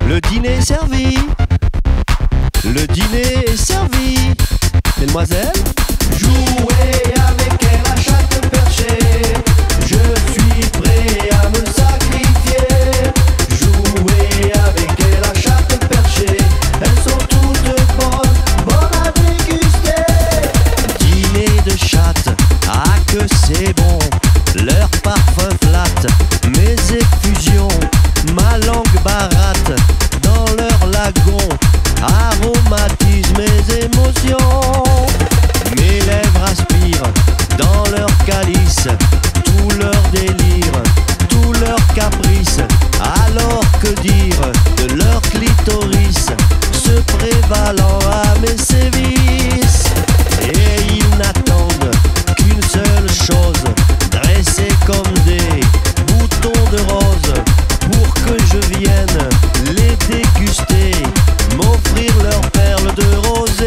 Le dîner est servi. Le dîner est servi. Mesdemoiselles, Jouer avec elle à chaque perché. Je suis prêt à me sacrifier. Jouer avec elle à chaque perché. Elles sont toutes bonnes à déguster. dîner de chatte, ah que c'est bon. Leur parfum flatte, mes effusions, ma langue baratte dans leur lagon, aromatise mes émotions. Mes lèvres aspirent dans leur calice tout leur délire, tout leur caprice. Alors que dire de leur clitoris se prévalant à mes sévices? Et ils n'attendent qu'une seule chose, dressés comme des boutons de rose, pour que je vienne les déguster, m'offrir leurs perles de rosée.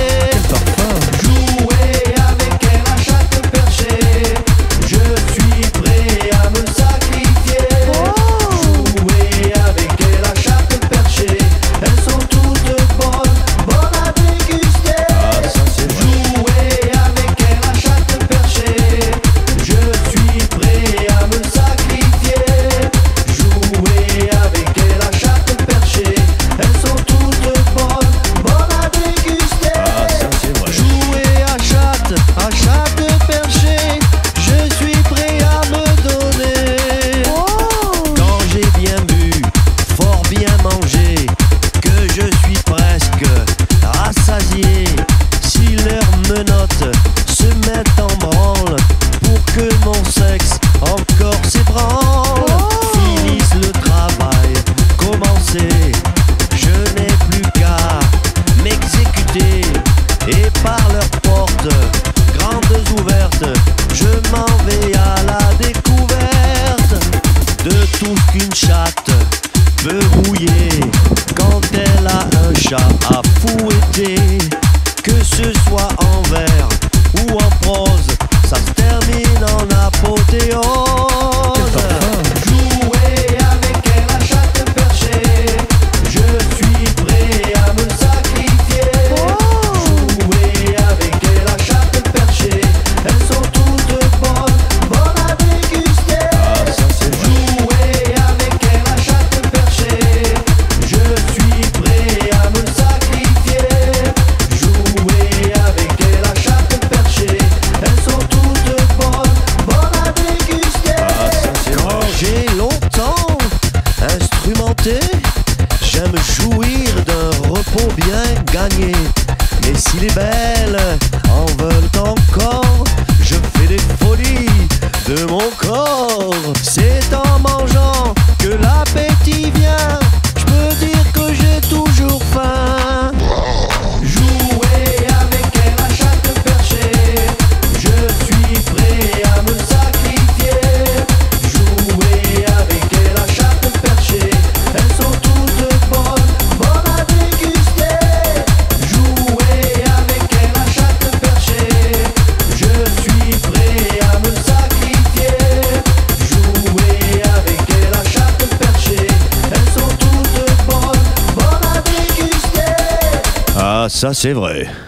Jouer avec elle à chaque perché. Je suis prêt à me sacrifier. Jouer avec elle à chaque perché. Elles sont toutes bonnes à déguster. Jouer avec elle à chaque perché. Je suis prêt à me sacrifier. Jouer avec elle à chaque perché. Elles sont toutes bonnes à déguster. Jouer à chaque perché, je suis prêt à me donner. Quand j'ai bien bu, fort bien mangé, que je suis presque rassasié, si leurs menottes se mettent en branle pour que mon sexe encore s'ébranle, finisse le travail commencé, je n'ai plus qu'à m'exécuter. Et par leurs portes grandes ouvertes, je m'en vais à la découverte de tout ce qu'une chatte peut rouiller quand elle a un chat à fouetter. Que ce soit en vers ou en prose, ça se termine en apothéose. Jouer avec elle à chaque perché. Je suis prêt à me sacrifier. Jouer avec elle à chaque perché. Elles sont toutes bonnes à déguster. Jouer avec elle à chaque perché. Je suis prêt à me sacrifier. Jouer avec elle à chaque perché. Elles sont toutes bonnes à déguster. Quand j'ai longtemps instrumenté, j'aime jouir d'un repos bien gagné. Mais si les belles en veulent encore, je fais des folies de mon corps. C'est en mangeant que l'appétit vient, je peux dire que j'ai toujours faim. Jouer avec elle à chaque perché. Je suis prêt à me sacrifier. Jouer avec elle à chaque perché. Elles sont toutes bonnes à déguster. Jouer avec elle à chaque perché. Je suis prêt à me sacrifier. Jouer avec elle à chaque perché. Elles sont toutes bonnes à déguster. Ah, ça c'est vrai.